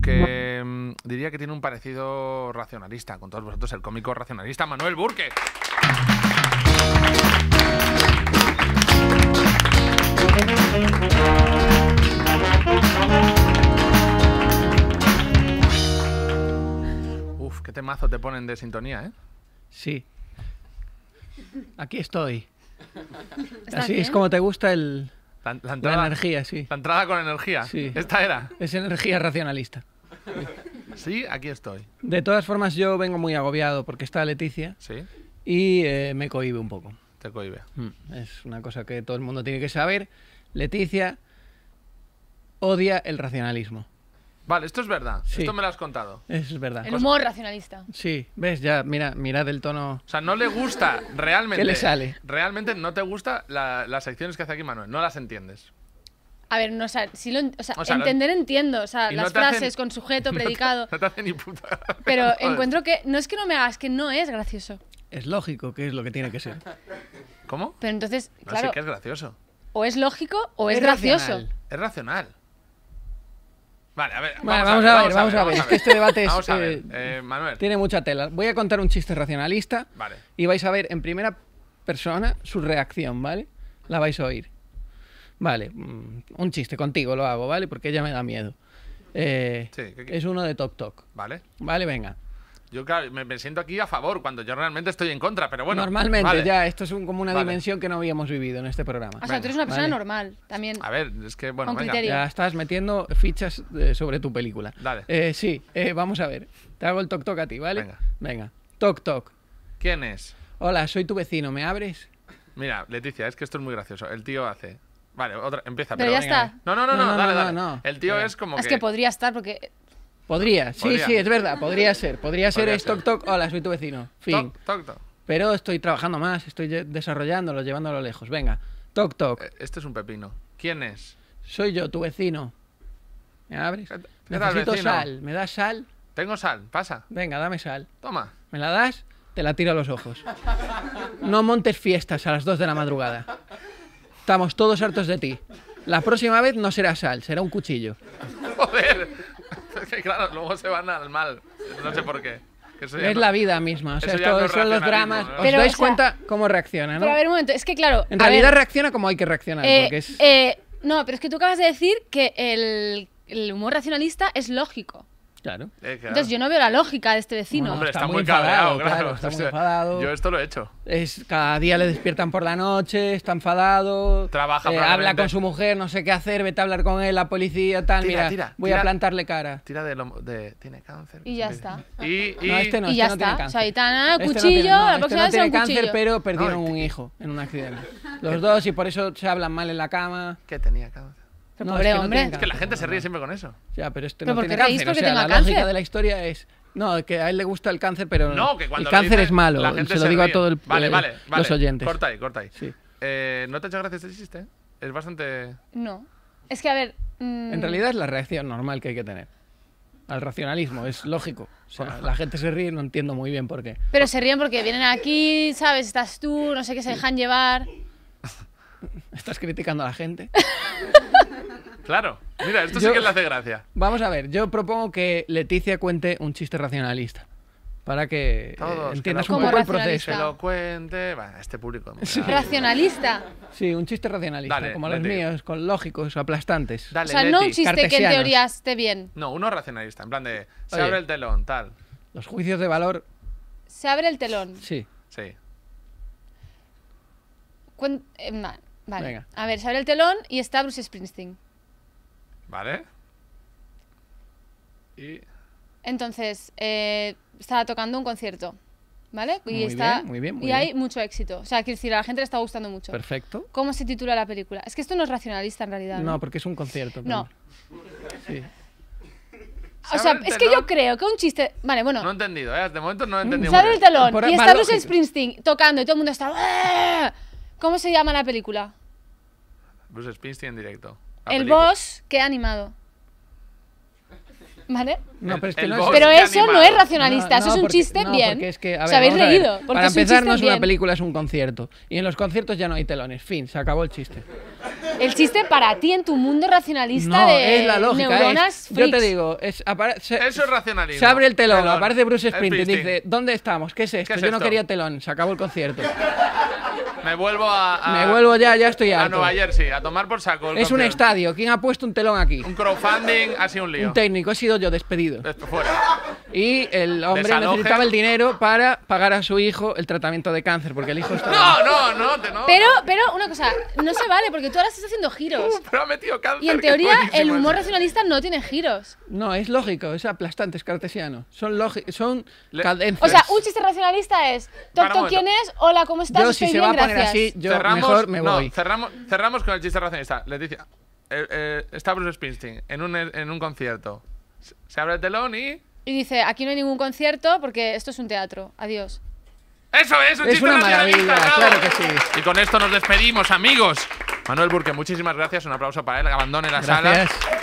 aunque diría que tiene un parecido racionalista con todos vosotros, el cómico racionalista Manuel Burke. Uf, qué temazo te ponen de sintonía, ¿eh? Sí. Aquí estoy. Así es como te gusta la entrada, energía, sí. La entrada con energía. Sí. Esta era. Es energía racionalista. Sí, aquí estoy. De todas formas, yo vengo muy agobiado porque está Leticia Sí, y me cohíbe un poco. te cohibe. Es una cosa que todo el mundo tiene que saber. Leticia odia el racionalismo. Vale, esto es verdad. Sí. Esto me lo has contado. Es verdad. El humor racionalista. Sí, ves, ya, mirad el tono. O sea, no le gusta realmente. ¿Qué le sale? Realmente no te gusta las secciones que hace aquí Manuel. No las entiendes. A ver, no, o sea, O sea, entender entiendo, o sea, y no las te hacen- frases con sujeto, predicado, No te hace ni puta. pero Joder. encuentro que, no es que no me hagas, que no es gracioso. Es lógico que es lo que tiene que ser. ¿Cómo? Pero entonces, No, claro, sí que es gracioso. o es lógico o es gracioso. racional. Es racional. Vale, a ver. Vale, vamos a ver. Es que este debate es, Vamos a ver. Manuel. Tiene mucha tela. Voy a contar un chiste racionalista Vale. y vais a ver en primera persona su reacción, ¿vale? La vais a oír. Vale, un chiste contigo lo hago, ¿vale? Porque ella me da miedo. Es uno de Tok Tok. Vale. Vale, venga. Yo, claro, me siento aquí a favor cuando yo realmente estoy en contra, pero bueno. Normalmente vale. ya, esto es como una Vale. dimensión que no habíamos vivido en este programa. O sea, tú eres una persona Vale. normal, también. A ver, es que, bueno, Con venga. criterio. Ya estás metiendo fichas sobre tu película. Dale. Sí, vamos a ver. Te hago el Tok Tok a ti, ¿vale? Venga. Venga. Tok Tok. ¿Quién es? Hola, soy tu vecino, ¿me abres? Mira, Leticia, es que esto es muy gracioso. El tío hace... Vale, otra, empieza. Pero ya venga. está. No, No, dale. no. El tío Venga. es como Es que podría estar porque... Podría, sí, Podría. sí, es verdad, podría ser. Podría ser Podría es ser. Tok Tok, hola, soy tu vecino. Fin. Toc. Pero estoy trabajando más, estoy desarrollándolo, llevándolo lejos. Venga, Tok Tok. Este es un pepino. ¿Quién es? Soy yo, tu vecino. ¿Me abres? ¿Qué tal, Necesito vecino? sal. ¿Me das sal? Tengo sal, pasa. Venga, dame sal. Toma. ¿Me la das? Te la tiro a los ojos. No montes fiestas a las 2 de la madrugada. Estamos todos hartos de ti. La próxima vez no será sal, será un cuchillo. Joder. Es que claro, luego se van al mal. No sé por qué. Que eso ya Es no- la vida misma, o sea, eso ya no es son los racionalismo, dramas. ¿no? ¿Os Pero, dais o sea, cuenta cómo reacciona, no? Pero a ver, un momento, es que claro... En a realidad ver, reacciona como hay que reaccionar, porque es... no, pero es que tú acabas de decir que el humor racionalista es lógico. Claro. Claro. Entonces yo no veo la lógica de este vecino. Bueno, Hombre, está está muy muy cabreado, enfadado, claro. claro, está O muy sea, enfadado. Yo esto lo he hecho. Cada día le despiertan por la noche, está enfadado, Trabaja habla probablemente. con su mujer, no sé qué hacer, vete a hablar con él, la policía, tal, Tira, voy a plantarle cara. Tira tiene cáncer. Y ya está. Y No, este no, Y este ya no tiene está. cáncer. O sea, Aitana, Este no cuchillo, tiene- no, la este próxima no vez será tiene un cáncer, cuchillo. pero perdieron No, un hijo en un accidente. Los dos, y por eso se hablan mal en la cama. que tenía cáncer. Pero No, pobre es que no hombre. tiene Es que la cáncer, gente se ríe no. siempre con eso. Ya, pero este ¿Pero no por qué tiene reís cáncer. porque O sea, tenga la lógica cáncer? de la historia es... No, que a él le gusta el cáncer, pero No, que cuando el cáncer lo es malo. la gente Se lo digo ríe. a todos Vale. los oyentes. Corta ahí. Sí. ¿No te ha hecho gracia este chiste? Es bastante... No. Es que, a ver... En realidad es la reacción normal que hay que tener. Al racionalismo, es lógico. O sea, la gente se ríe y no entiendo muy bien por qué. Pero se ríen porque vienen aquí, ¿sabes? Estás tú, no sé qué, se dejan llevar. ¿Estás criticando a la gente? Claro. Mira, esto sí Yo- que le hace gracia. Vamos a ver, yo propongo que Leticia cuente un chiste racionalista. Para que Todos, entiendas que un lo- poco el Como proceso. Que lo cuente... Va, este público... Racionalista. Sí, un chiste racionalista, Dale, como los Leti. míos, con lógicos, aplastantes. O Dale, sea, no un Leti. chiste que en Cartesianos. teoría esté bien. No, uno racionalista, en plan de... Se Oye. abre el telón, tal. Los juicios de valor, Se abre el telón. sí. Sí. Vale. Venga. A ver, se abre el telón y está Bruce Springsteen. ¿Vale? Y... Entonces, estaba tocando un concierto, ¿vale? Y Muy está, bien, muy bien, muy y hay bien. mucho éxito. O sea, quiero decir, a la gente le está gustando mucho. Perfecto. ¿Cómo se titula la película? Es que esto no es racionalista en realidad. No, porque es un concierto. No. Sí. O ¿Se sea, abre el es que yo telón? creo que un chiste... Vale, bueno, No he entendido, ¿eh? De momento no he entendido se muy abre el bien. telón Por- y va está Bruce lógico. Springsteen tocando y todo el mundo está... "¡Ah!". ¿Cómo se llama la película? Bruce Springsteen en directo. La El película. boss que ha animado. ¿Vale? No, pero es que El no boss es... Pero que ha eso no animado. es racionalista, eso es un porque- chiste no, bien. porque es que, a Os ver, habéis vamos a ver. reído, porque Para es un empezar, chiste no es una bien. película, es un concierto. Y en los conciertos ya no hay telones. Fin, se acabó el chiste. El chiste para ti en tu mundo racionalista No, de es la lógica. neuronas Yo te freaks. digo, Eso es racionalismo. se abre el telón, aparece Bruce Springsteen y Springsteen. dice, ¿dónde estamos? ¿Qué es esto? ¿Qué es Yo no esto? quería telón, se acabó el concierto. Me vuelvo a Me vuelvo ya estoy a harto. Nueva Jersey, a tomar por saco. el Es un concierto. estadio, ¿quién ha puesto un telón aquí? Un crowdfunding, ha sido un lío. Un técnico, he sido yo despedido. Fuera. Y el hombre Desaloje. necesitaba el dinero para pagar a su hijo el tratamiento de cáncer, porque el hijo está... No. Pero una cosa, no se vale porque tú ahora estás haciendo giros. Pero ha metido cáncer. Y en que es teoría buenísimo el humor ese. racionalista no tiene giros. No, es lógico, es aplastante, es cartesiano. Son Le- cadencias. O sea, un chiste racionalista es, Para un Doctor, ¿quién es? Hola, ¿cómo estás? Yo, si Estoy se bien, va a poner gracias. así, yo mejor me voy. Cerramos con el chiste racionalista. Leticia, está Bruce Springsteen en un concierto. Se abre el telón y... Y dice, aquí no hay ningún concierto porque esto es un teatro. Adiós. ¡Eso es! ¡Un Es chiste una racionalista! maravilla, ¡Bravo! claro que sí. Y con esto nos despedimos, amigos. Manuel Burke, muchísimas gracias. Un aplauso para él. Que abandone la sala. Gracias.